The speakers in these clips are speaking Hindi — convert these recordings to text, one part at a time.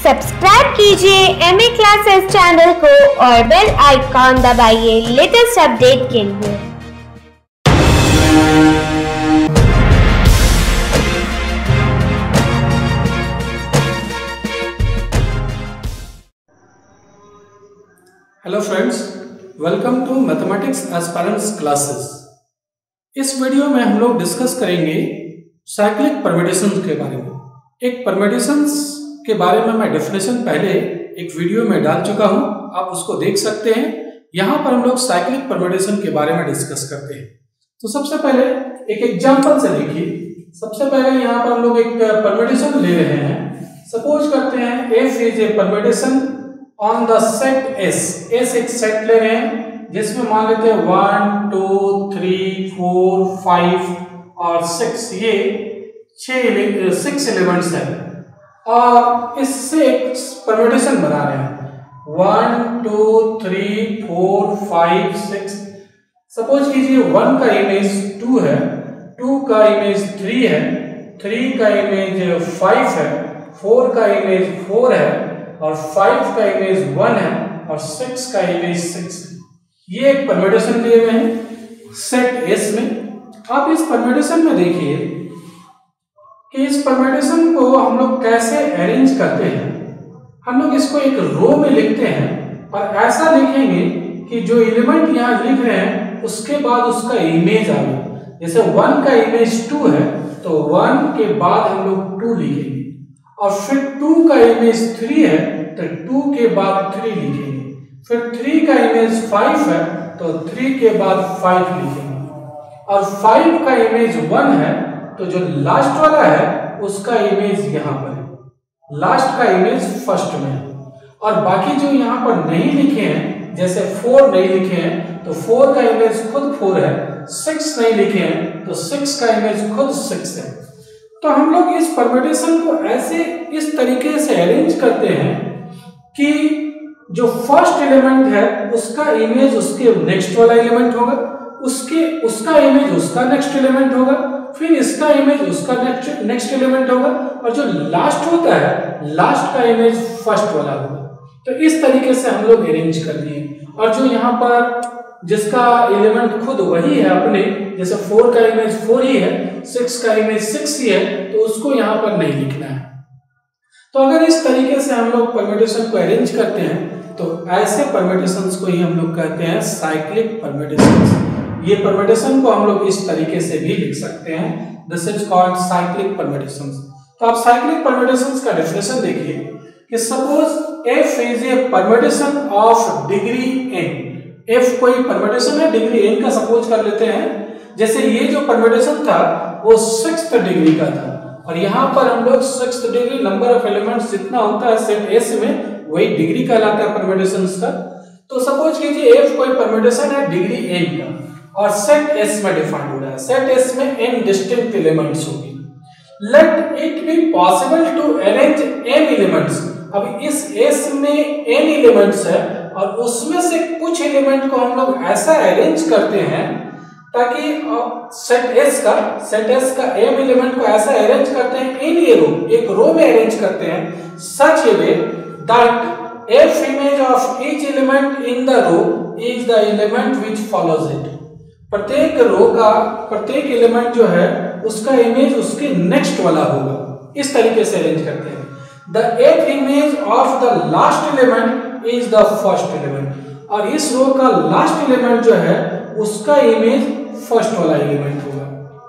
सब्सक्राइब कीजिए एमए क्लासेस चैनल को और बेल आइकॉन दबाइए लेटेस्ट अपडेट के लिए। Hello friends, welcome to mathematics aspirants classes. इस वीडियो में हम लोग डिस्कस करेंगे साइक्लिक परम्यूटेशंस के बारे में। एक परम्यूटेशंस के बारे में मैं डेफिनेशन पहले एक वीडियो में डाल चुका हूं, आप उसको देख सकते हैं। यहां पर हम लोग साइक्लिक परम्यूटेशन के बारे में डिस्कस करते हैं। तो सबसे पहले एक एग्जांपल से देखिए। सबसे पहले यहां पर हम लोग एक परम्यूटेशन ले रहे हैं। सपोज करते हैं f is a permutation on the set S। S एक सेट ले रहे हैं जिसमें मान लेते हैं 1 2 3 4 5 और 6, ये 6 एलिमेंट्स हैं और इससे एक परम्यूटेशन बना रहे हैं 1 2 3 4 5 6। सपोज कीजिए 1 का इमेज 2 है, 2 का इमेज 3 है, 3 का इमेज 5 है, 4 का इमेज 4 है और 5 का इमेज 1 है और 6 का इमेज 6 है। ये एक परम्यूटेशन दिए हुए हैं सेट S में। आप इस परम्यूटेशन में देखिए कि इस परम्यूटेशन को हम लोग कैसे अरेंज करते हैं। हम लोग इसको एक रो में लिखते हैं और ऐसा लिखेंगे कि जो एलिमेंट यहाँ लिख रहे हैं उसके बाद उसका इमेज आए। जैसे 1 का इमेज 2 है तो 1 के बाद हम लोग 2 लिखेंगे और फिर 2 का इमेज 3 है तो 2 के बाद 3 लिखेंगे, फिर 3 का इमेज 5 है तो 3 के बाद 5 लिखेंगे और 5 का इमेज 1 है तो जो लास्ट वाला है उसका इमेज यहाँ पर है, लास्ट का इमेज फर्स्ट में है। और बाकी जो यहाँ पर नहीं लिखे हैं, जैसे 4 नहीं लिखे हैं तो 4 का इमेज खुद 4 है, 6 नहीं लिखे हैं तो 6 का इमेज खुद 6 है। तो हम लोग इस परम्यूटेशन को ऐसे इस तरीके से अरेंज करते हैं कि जो फर्स्ट एलिमेंट है उसका इमेज उसके नेक्स्ट वाला एलिमेंट होगा, उसका इमेज उसका नेक्स्ट एलिमेंट होगा, फिर इसका इमेज उसका नेक्स्ट एलिमेंट होगा और जो लास्ट होता है लास्ट का इमेज फर्स्ट वाला होगा। तो इस तरीके से हम लोग अरेंज कर दिए। और जो यहाँ पर जिसका एलिमेंट खुद वही है अपने, जैसे 4 का इमेज 4 ही है, 6 का इमेज 6 ही है तो उसको यहाँ पर नहीं लिखना है। तो अगर इस तरीके से हम लोग परम्यूटेशन को अरेंज करते हैं तो ऐसे परम्यूटेशंस को ही हम लोग कहते हैं साइक्लिक परम्यूटेशंस। ये परम्यूटेशन को हम लोग इस तरीके से भी लिख सकते हैं, this is called cyclic permutations. तो आप साइक्लिक परम्यूटेशंस का डेफिनेशन देखिए कि suppose f is a permutation of degree n। f कोई परम्यूटेशन है डिग्री n का, सपोज कर लेते हैं। जैसे ये जो परम्यूटेशन था वो 6th डिग्री का था और यहाँ पर हम लोग 6th degree number of elements जितना होता है सेट S में वही डिग्री कहलाता है परम्यूटेशंस का। तो सपोज कीजिए f कोई परम्यूटेशन है डिग्री n का और सेट S में डिफाइंड हो रहा है। सेट S में n डिस्टिंक्ट एलिमेंट्स होंगे। Let it be possible to arrange n elements. अब इस S में n एलिमेंट्स है और उसमें से कुछ एलिमेंट को हम लोग ऐसा अरेंज करते हैं ताकि सेट S का m एलिमेंट को ऐसा अरेंज करते हैं इन ये रो, एक रो में अरेंज करते हैं such a way that f image of each element in the row is the element which follows it। प्रत्येक रो का प्रत्येक एलिमेंट जो है उसका इमेज उसके नेक्स्ट वाला होगा। इस तरीके से अरेंज करते हैं। The eighth image of the last element is the first element। और इस रो का लास्ट एलिमेंट जो है उसका इमेज फर्स्ट वाला एलिमेंट होगा।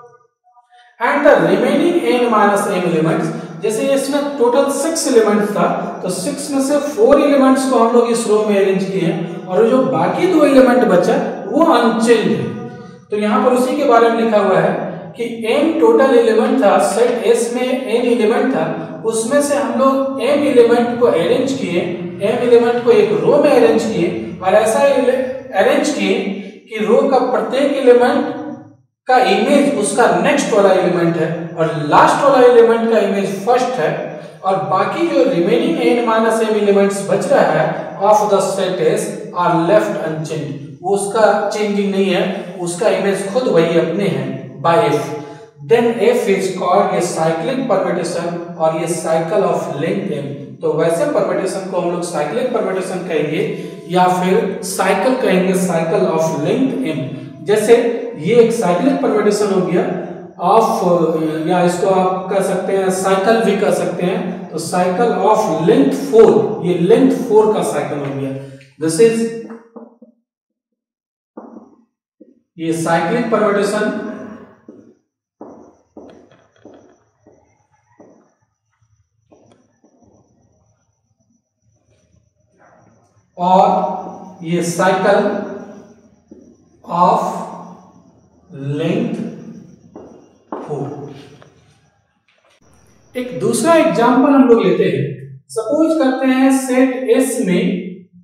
And the remaining n minus m elements, जैसे इसमें टोटल 6 एलिमेंट्स था तो 6 में से 4 एलिमेंट्स को हम लोग इस रो में अरेंज किए हैं और जो बाकी 2 एलिमेंट बचा वो अनचेंज्ड है। तो यहाँ पर उसी के बारे में लिखा हुआ है कि n टोटल एलिमेंट था, सेट S में n एलिमेंट था, उसमें से हम लोग m एलिमेंट को अरेंज किए, m एलिमेंट को एक रो में अरेंज किए और ऐसा अरेंज किए कि रो का प्रत्येक एलिमेंट का इमेज उसका नेक्स्ट वाला एलिमेंट है और लास्ट वाला एलिमेंट का इमेज फर्स्ट है और बाकी जो remaining n minus m elements बच रहा है of the set S are left unchanged. वो उसका चेंजिंग नहीं है, उसका इमेज खुद वही अपने हैं by f। Then F is called ये साइक्लिक परम्यूटेशन और ये साइकिल ऑफ लेंथ M। तो वैसे परम्यूटेशन को हम लोग साइक्लिक परम्यूटेशन कहेंगे या फिर साइकिल कहेंगे, साइकिल ऑफ लेंथ M। जैसे ये एक साइक्लिक परम्यूटेशन हो गया ऑफ, या इसको आप कह सकते हैं साइकिल भी कह सकते हैं, तो साइकिल ऑफ लेंथ 4, ये लेंथ 4 का साइकिल हो गया। दिस इज ये साइक्लिक परम्यूटेशन। और ये साइकिल ऑफ लेंथ 4। एक दूसरा एग्जांपल हम लोग लेते हैं। सपोज करते हैं सेट एस में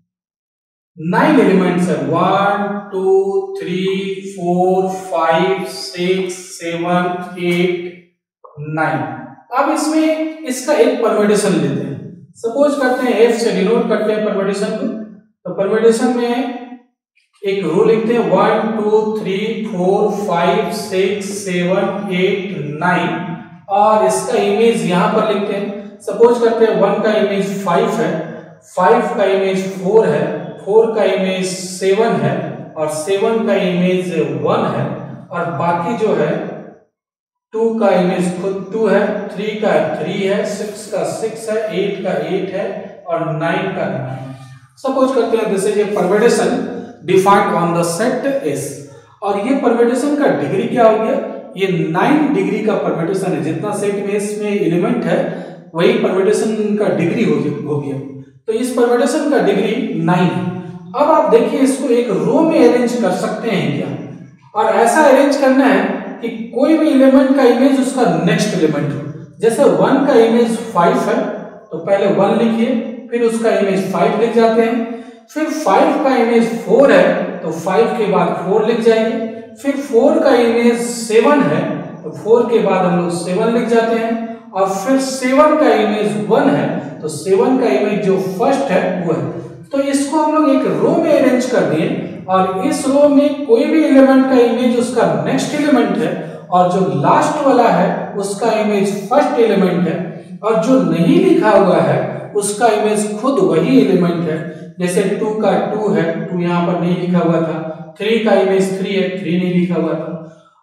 9 एलिमेंट्स है, 1 2 3 4 5 6 7 8 9। अब इसमें इसका एक परम्यूटेशन लेते हैं। सपोज करते हैं एफ से डिनोट करते हैं परम्यूटेशन को। तो परम्यूटेशन में एक रो लिखते हैं 1 2 3 4 5 6 7 8 9 और इसका इमेज यहां पर लिखते हैं। सपोज करते हैं 1 का इमेज 5 है, 5 का इमेज 4 है, 4 का इमेज 7 है और 7 का इमेज 1 है और बाकी जो है 2 का इमेज खुद 2 है, 3 का 3 है, 6 का 6 है, 8 का 8 है और 9 का 9 है। सपोज करते हैं this is a permutation defined on the set S और ये परम्यूटेशन का डिग्री क्या हो गया, ये 9 डिग्री का परम्यूटेशन है। जितना सेट में इसमें एलिमेंट है वही परम्यूटेशन का डिग्री हो गया। तो इस परम्यूटेशन का डिग्री 9 है। अब आप देखिए इसको एक रो में अरेंज कर सकते हैं क्या, और ऐसा अरेंज करना है कि कोई भी एलिमेंट का इमेज उसका नेक्स्ट एलिमेंट हो। जैसे 1 का इमेज 5 है तो पहले 1 लिखिए, फिर उसका इमेज 5 लिख जाते हैं। फिर 5 का इमेज 4 है तो 5 के बाद 4 लिख जाएंगे। फिर 4 का इमेज 7 है तो 4 के बाद हम लोग 7 लिख जाते हैं। और फिर 7 का इमेज 1 है तो 7 का इमेज जो फर्स्ट है वो है। तो इसको हम लोग एक रो में अरेंज कर दिए और इस रो में कोई भी एलिमेंट का इमेज उसका नेक्स्ट एलिमेंट है और जो लास्ट वाला है उसका इमेज फर्स्ट एलिमेंट है और जो नहीं लिखा हुआ है उसका इमेज खुद वही एलिमेंट है। जैसे 2 का 2 है, 2 यहाँ पर नहीं लिखा हुआ था। 3 का इमेज 3 है, 3 नहीं लिखा हुआ था।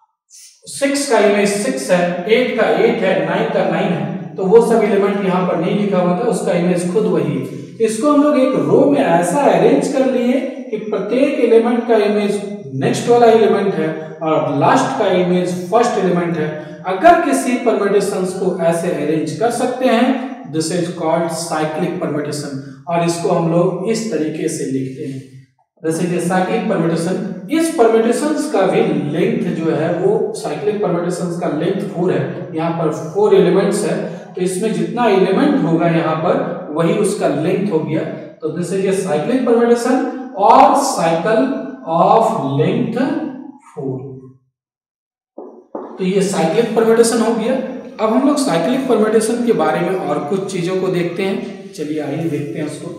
6 का इमेज 6 है, 8 का 8 है, 9 का 9 है, तो वो सब एलिमेंट यहाँ पर नहीं लिखा हुआ था, उसका इमेज खुद वही है। इसको हम लोग एक रो में ऐसा अरेंज कर लिए कि प्रत्येक एलिमेंट का इमेज नेक्स्ट वाला एलिमेंट है और लास्ट का इमेज फर्स्ट एलिमेंट है। अगर किसी परम्यूटेशंस को ऐसे अरेंज कर सकते हैं this is called cyclic permutation और इसको हम लोग इस तरीके से लिखते हैं। जैसे कि साइक्लिक परम्यूटेशन, इस परम्यूटेशंस का भी लेंथ जो है वो साइक्लिक परम्यूटेशंस का लेंथ 4 है। यहाँ पर 4 एलिमेंट्स है तो इसमें जितना एलिमेंट होगा यहाँ पर वही उसका लेंथ हो गया। तो this is a cyclic permutation और साइकिल ऑफ लेंथ 4। तो ये साइक्लिक परम्यूटेशन हो गया। अब हम लोग साइक्लिक परम्यूटेशन के बारे में और कुछ चीजों को देखते हैं। चलिए आइए देखते हैं उसको।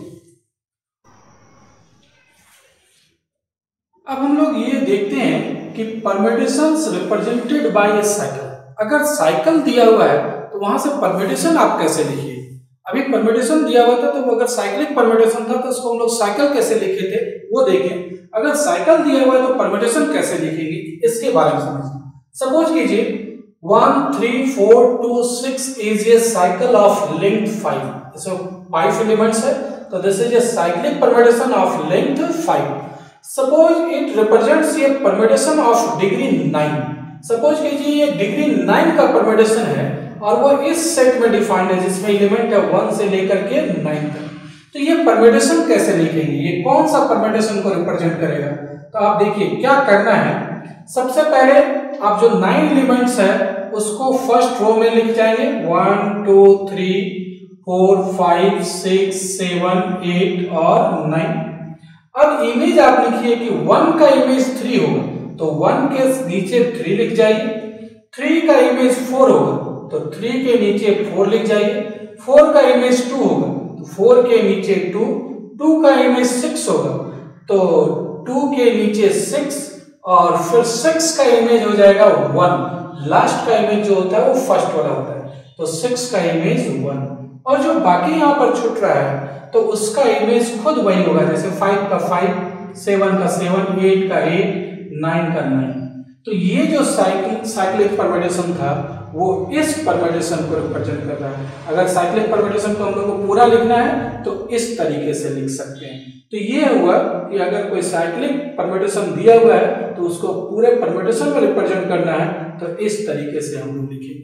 अब हम लोग ये देखते हैं कि permutations represented by a cycle. अगर साइकिल दिया हुआ है तो वहां से परम्यूटेशन आप कैसे लिखिए। अभी परम्यूटेशन दिया हुआ था तो अगर साइक्लिक परम्यूटेशन था तो उसको हम लोग साइकिल कैसे लिखे थे वो देखें। अगर साइकिल दिया हुआ है तो परम्यूटेशन कैसे लिखेंगे इसके बारे में समझिए। सपोज कीजिए 1 3 4 2 6 is a cycle of length 5। इसमें 5 एलिमेंट्स है तो this is a cyclic permutation of length 5। Suppose it represents a permutation of degree 9। Suppose कीजिए ये डिग्री 9 का परम्यूटेशन है और वो इस सेट में डिफाइंड है जिसमें एलिमेंट है 1 से लेकर के 9 तक। तो ये परम्यूटेशन कैसे लिखेंगे, ये कौन सा परम्यूटेशन को रिप्रेजेंट करेगा। तो आप देखिए क्या करना है। सबसे पहले आप जो 9 एलिमेंट्स है उसको फर्स्ट रो में लिख जाएंगे 1 2 3 4 5 6 7 8 और 9। अब इमेज आप लिखिए कि 1 का इमेज 3 होगा तो 1 के नीचे 3 लिख जाइए। 3 का इमेज 4 होगा तो 3 के नीचे 4 लिख जाइए। 4 का इमेज 2 होगा तो 4 के नीचे 2। 2 का इमेज 6 होगा तो 2 के नीचे 6 और फिर 6 का इमेज हो जाएगा 1। लास्ट का इमेज जो होता है वो फर्स्ट वाला होता है। तो 6 का इमेज 1, और जो बाकी यहाँ पर छूट रहा है तो उसका इमेज खुद वही होगा, जैसे 5 का 5, 7 का 7, 8 का 8, 9 का 9। तो ये जो साइक्लिक परम्यूटेशन था वो इस परम्यूटेशन को रिप्रेजेंट कर रहा है। अगर साइक्लिक परम्यूटेशन को हम लोग को पूरा लिखना है तो इस तरीके से लिख सकते हैं। तो ये हुआ कि अगर कोई साइक्लिक परम्यूटेशन दिया हुआ है तो उसको पूरे परम्यूटेशन में रिप्रेजेंट करना है तो इस तरीके से हम लोग लिखेंगे।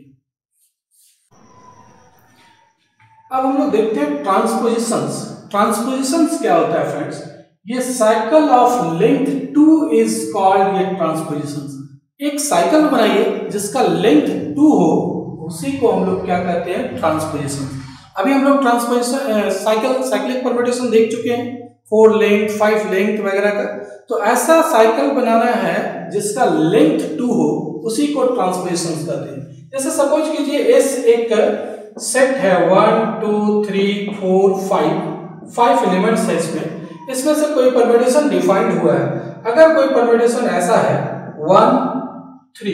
अब हम लोग देखते हैं ट्रांसपोजिशंस। ट्रांसपोजिशंस क्या होता है फ्रेंड्स? ये cycle of length 2 is called ये ट्रांसपोजिशंस। एक साइकिल बनाइए जिसका लेंथ 2 हो, उसी को हम लोग क्या कहते हैं? ट्रांसपोजिशन। अभी हम लोग ट्रांसपोजिशन साइक्लिक परम्यूटेशन देख चुके हैं, 4 लेंथ 5 लेंथ वगैरह का। तो ऐसा साइकिल बनाना है जिसका लेंथ 2 हो, उसी को ट्रांसपोजिशन कहते हैं। जैसे सपोज कीजिए इस एक सेट है 1 2 3 4 5 एलिमेंट्स है इसमें से कोई परम्यूटेशन डिफाइंड हुआ है। अगर कोई परम्यूटेशन ऐसा है 1 3,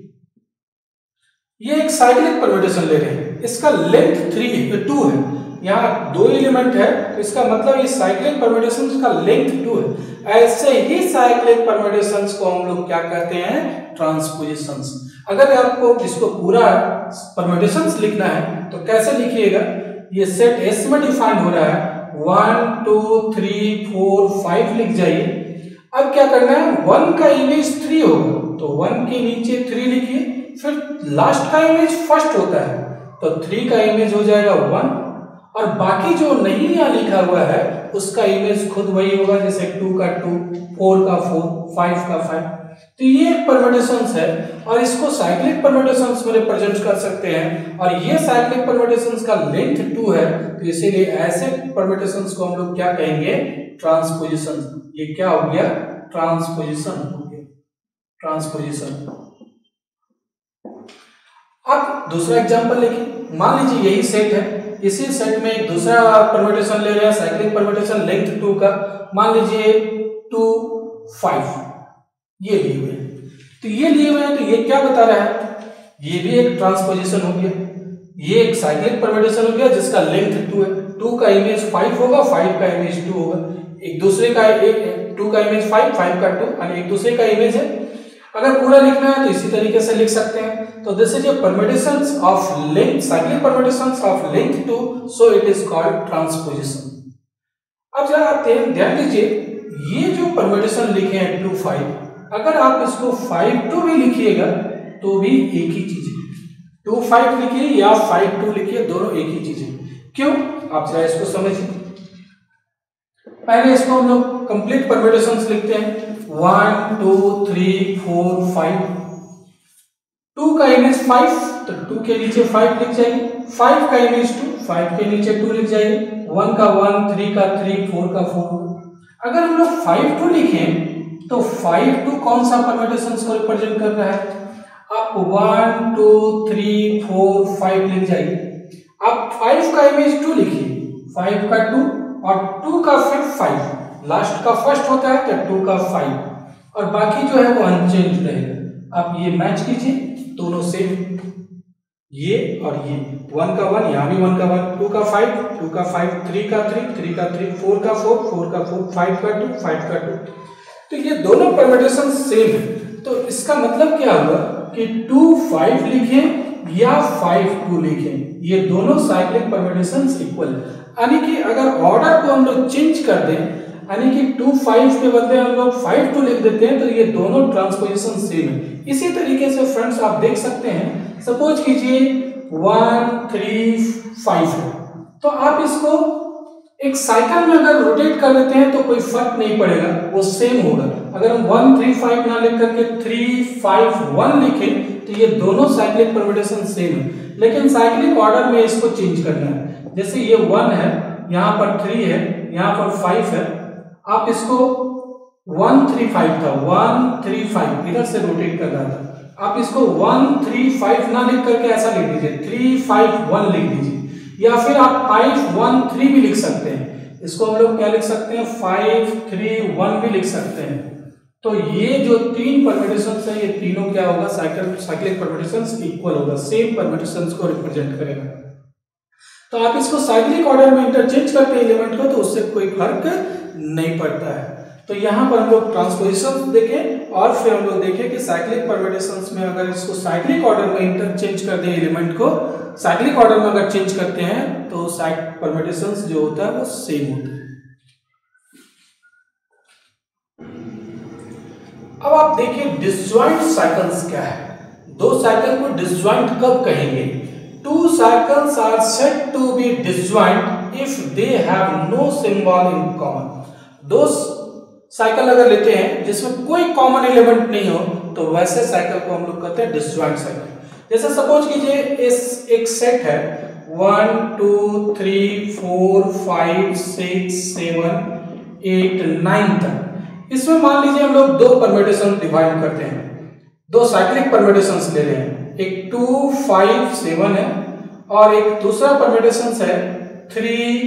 ये एक साइक्लिक परम्यूटेशन ले रहे हैं, इसका लेंथ 2 है, यहाँ 2 एलिमेंट है तो इसका मतलब इस साइक्लिक परम्यूटेशन का लेंथ 2 है। ऐसे ही साइक्लिक परम्यूटेशंस को हम लोग क्या कहते हैं? ट्रांसपोजिशंस। अगर आपको इसको पूरा परम्यूटेशंस लिखना है तो कैसे लिखिएगा? ये सेट एस में डिफाइन हो रहा है, 1 2 3 4 5 लिख जाइए। अब क्या करना है? 1 का इमेज 3 होगा तो 1 के नीचे 3 लिखिए, फिर लास्ट का इमेज फर्स्ट होता है तो 3 का इमेज हो जाएगा 1, और बाकी जो नहीं यहाँ लिखा हुआ है उसका इमेज खुद वही होगा, जैसे 2 का 2, 4 का 4, 5 का 5। तो ये एक परम्यूटेशंस है और इसको साइक्लिक परम्यूटेशंस में रिप्रेजेंट कर सकते हैं, और ये साइक्लिक परम्यूटेशंस का लेंथ 2 है तो इसीलिए ऐसे परम्यूटेशंस को हम लोग क्या कहेंगे? ट्रांसपोजिशन। ये क्या हो गया? ट्रांसपोजिशन हो गया, ट्रांसपोजिशन। अब दूसरा एग्जांपल देखिए, मान लीजिए यही सेट है, इसी सेट में एक दूसरा परम्यूटेशन ले रहे हैं, साइक्लिक परम्यूटेशन लेंथ 2 का, मान लीजिए 2 5 ये लिए हुए हैं। तो ये लिए हुए हैं तो ये क्या बता रहा है? ये भी एक ट्रांसपोजिशन हो गया, ये एक साइक्लिक परम्यूटेशन हो गया जिसका लेंथ 2 है। 2 का इमेज 5 होगा, 5 का इमेज 2 होगा, एक दूसरे का 2 का इमेज 5 5 का 2 और एक दूसरे का इमेज है। अगर पूरा लिखना है तो इसी तरीके से लिख सकते हैं। तो this is a permutations of length, cyclic permutations of length 2, so it is called transposition. अब जरा आप ध्यान दीजिए, ये जो परम्यूटेशन लिखे हैं 2 5, अगर आप इसको 5 2 भी लिखिएगा तो भी एक ही चीज है। 2 5 लिखिए या 5 2 लिखिए, दोनों एक ही चीज है। क्यों? आप जरा इसको समझिए। पहले इसको हम लोग कंप्लीट परम्यूटेशंस लिखते हैं, 1 2 3 4 5। 2 का इमेज 5 तो 2 के नीचे 5 लिख जाइए, 5 का इमेज 2, 5 के नीचे 2 लिख जाइए, 1 का 1, 3 का 3, 4 का 4। अगर हम लोग 5 2 लिखें तो 5 2 कौन सा परम्यूटेशंस को रिप्रेजेंट कर रहा है? आप 1 2 3 4 5 लिख जाइए। आप 5 का इमेज 2 लिखिए, 5 का 2 और 2 का फिर 5, लास्ट का फर्स्ट होता है तो 2 का 5, और बाकी जो है वो अनचेंज रहेगा। आप ये मैच कीजिए, दोनों सेम, ये और ये, 1 का 1, यहाँ भी 1 का 1, 2 का 5, 2 का 5, 3 का 3, 3 का 3, 4 का 4, 4 का 4, 5 का 2, 5 का 2। तो ये दोनों परम्यूटेशन सेम है। तो इसका मतलब क्या होगा कि 2 5 लिखें या 5 2 लिखें, ये दोनों साइक्लिक परम्यूटेशंस इक्वल है। यानी कि अगर ऑर्डर को हम लोग चेंज कर दें, यानी कि 2 5 के बदले हम लोग 5 2 लिख देते हैं, तो ये दोनों ट्रांसपोजिशन सेम है। इसी तरीके से फ्रेंड्स आप देख सकते हैं, सपोज कीजिए 1 3 5 है, तो आप इसको एक साइकिल में अगर रोटेट कर देते हैं तो कोई फर्क नहीं पड़ेगा, वो सेम होगा। अगर हम 1 3 5 ना लिख करके 3 5 1 लिखें तो ये दोनों साइक्लिक परम्यूटेशन सेम है, लेकिन साइक्लिक ऑर्डर में इसको चेंज करना है। जैसे ये 1 है, यहाँ पर 3 है, यहाँ पर 5 है, आप इसको 1 3 5 था, 1 3 5 इधर से रोटेट कर रहा था, आप इसको 1 3 5 ना लिख करके ऐसा लिख दीजिए, 3 5 1 लिख दीजिए, या फिर आप 5 1 3 भी लिख सकते हैं। इसको हम लोग क्या लिख सकते हैं? 5 3 1 भी लिख सकते हैं। तो ये जो तीन परम्यूटेशंस है, ये तीनों क्या होगा, साइक्लिक परम्यूटेशंस इक्वल होगा, सेम परम्यूटेशंस को रिप्रेजेंट करेगा। तो आप इसको साइक्लिक ऑर्डर में इंटरचेंज करते हैं एलिमेंट को, तो उससे कोई फर्क नहीं पड़ता है। तो यहाँ पर हम लोग ट्रांसपोजिशन देखें और फिर हम लोग देखें कि साइक्लिक परम्यूटेशंस में अगर इसको साइक्लिक ऑर्डर में इंटरचेंज कर दें एलिमेंट को, साइक्लिक ऑर्डर में अगर चेंज करते हैं तो परम्यूटेशंस जो होता है वो सेम होता है। अब आप देखिए डिसजॉइंट साइकिल्स क्या है। दो साइकिल को डिसजॉइंट कब कहेंगे? Two cycles are said to be disjoint if they have no symbol in common. दो साइकिल अगर लेते हैं जिसमें कोई कॉमन एलिमेंट नहीं हो, तो वैसे साइकिल को हम लोग कहते हैं डिसजॉइंट साइकिल। जैसे सपोज कीजिए इस एक सेट है 1 2 3 4 5 6 7 8 9 तक। इसमें मान लीजिए हम लोग दो परम्यूटेशन डिवाइड करते हैं, दो साइक्लिक परम्यूटेशंस ले रहे हैं, एक 2 5 7 है और एक दूसरा परम्यूटेशन है 3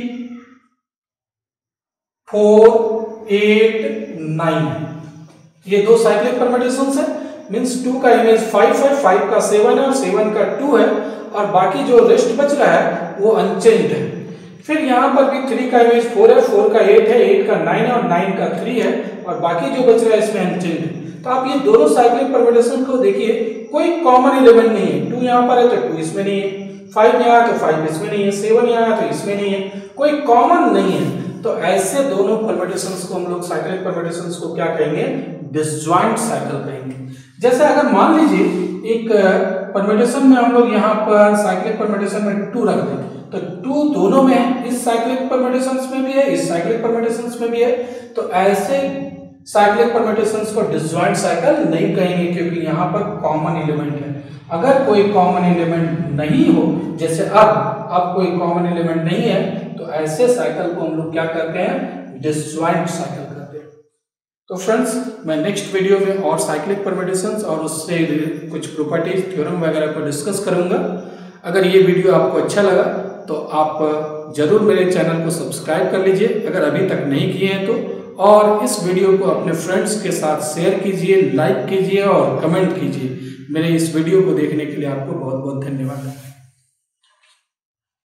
4 8 9 है। ये दो साइक्लिक परम्यूटेशंस है, मींस 2 का इमेज 5 है, 5 का 7 है और 7 का 2 है और बाकी जो रेस्ट बच रहा है वो अनचेंज्ड है। फिर यहाँ पर भी 3 का इमेज 4 है, 4 का 8 है, 8 का 9 है और 9 का 3 है और बाकी जो बच रहा है इसमें अनचेंज्ड है। तो आप ये दोनों साइक्लिक परम्यूटेशन को देखिए, कोई कॉमन एलिमेंट नहीं है। 2 यहाँ पर है तो 2 इसमें नहीं है, 5 यहाँ है तो 5 इसमें नहीं है, 7 यहाँ है तो इसमें नहीं है, कोई कॉमन नहीं है। तो ऐसे दोनों परम्यूटेशंस को हम लोग साइक्लिक परम्यूटेशंस को क्या कहेंगे? डिसजॉइंट साइकिल कहेंगे। जैसे अगर मान लीजिए एक परम्यूटेशन में हम लोग यहाँ पर साइक्लिक परम्यूटेशन में 2 रख दें, तो 2 दोनों में है, इस साइक्लिक परम्यूटेशंस में भी है, इस साइक्लिक परम्यूटेशंस में भी है। तो ऐसे साइक्लिक परम्यूटेशंस को डिसजॉइंट साइकिल नहीं कहेंगे क्योंकि यहाँ पर कॉमन एलिमेंट है। अगर कोई कॉमन एलिमेंट नहीं हो, जैसे अब कोई कॉमन एलिमेंट नहीं है, तो ऐसे साइकिल को हम लोग क्या करते हैं? डिसजॉइंट साइकिल करते हैं। तो फ्रेंड्स, मैं नेक्स्ट वीडियो में और साइक्लिक परम्यूटेशंस और उससे कुछ प्रॉपर्टीज, थ्योरम वगैरह को डिस्कस करूंगा। अगर ये वीडियो आपको अच्छा लगा तो आप जरूर मेरे चैनल को सब्सक्राइब कर लीजिए अगर अभी तक नहीं किए हैं तो, और इस वीडियो को अपने फ्रेंड्स के साथ शेयर कीजिए, लाइक कीजिए और कमेंट कीजिए। मेरे इस वीडियो को देखने के लिए आपको बहुत बहुत धन्यवाद।